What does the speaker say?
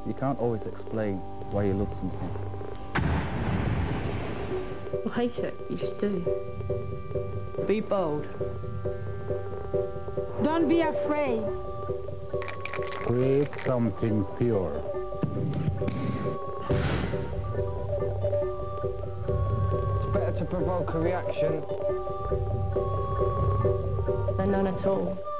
You can't always explain why you love something. You hate it, you just do. Be bold. Don't be afraid. Create something pure. It's better to provoke a reaction Than none at all.